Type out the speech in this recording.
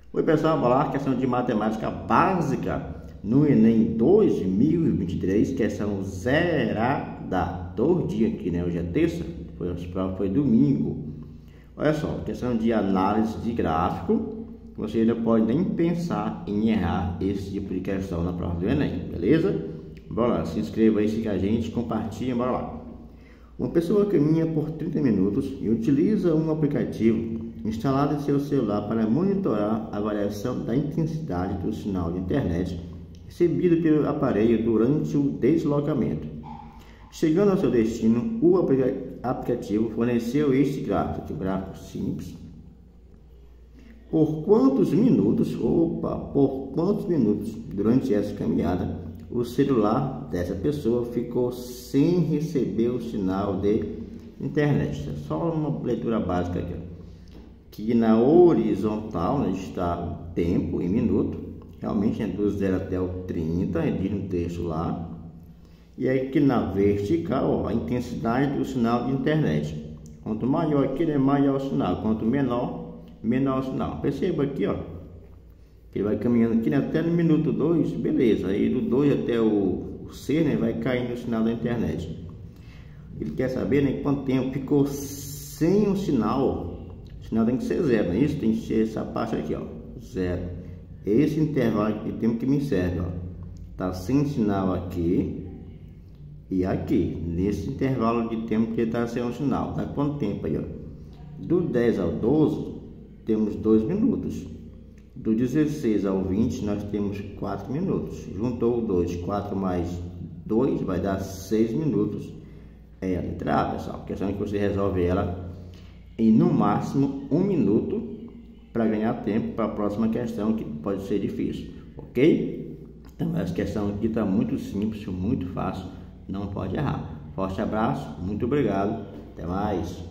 Oi pessoal, vamos lá, questão de matemática básica no Enem 2023, questão zerada, 2 dias aqui, né? Hoje é terça, foi domingo. Olha só, questão de análise de gráfico, você não pode nem pensar em errar esse tipo de questão na prova do Enem, beleza? Bora lá, se inscreva aí, siga a gente, compartilha, bora lá. Uma pessoa caminha por 30 minutos e utiliza um aplicativo instalado em seu celular para monitorar a variação da intensidade do sinal de internet recebido pelo aparelho durante o deslocamento. Chegando ao seu destino, o aplicativo forneceu este gráfico, simples. Por quantos minutos durante essa caminhada o celular dessa pessoa ficou sem receber o sinal de internet? Só uma leitura básica aqui. Que na horizontal, né, está o tempo em minuto, realmente é do 0 até o 30, diz no texto lá. E aí que na vertical, ó, a intensidade do sinal de internet. Quanto maior aqui, é maior o sinal, quanto menor, menor o sinal. Perceba aqui, ó, que ele vai caminhando aqui, né, até no minuto 2, beleza. Aí do 2 até o C, né, vai caindo o sinal da internet. Ele quer saber, né, quanto tempo ficou sem o sinal. O sinal tem que ser 0, não é isso? Tem que ser essa parte aqui, ó, 0. Esse intervalo de tempo que me serve, ó, tá sem sinal aqui e aqui, nesse intervalo de tempo que está sem o sinal. Dá quanto tempo aí, ó? Do 10 ao 12 temos 2 minutos. Do 16 ao 20 nós temos 4 minutos. Juntou o 2, 4 mais 2 vai dar 6 minutos. É a letra A, pessoal. A questão é que você resolve ela em no máximo 1 minuto para ganhar tempo para a próxima questão, que pode ser difícil, ok? Então essa questão aqui está muito simples, muito fácil, não pode errar. Forte abraço, muito obrigado, até mais.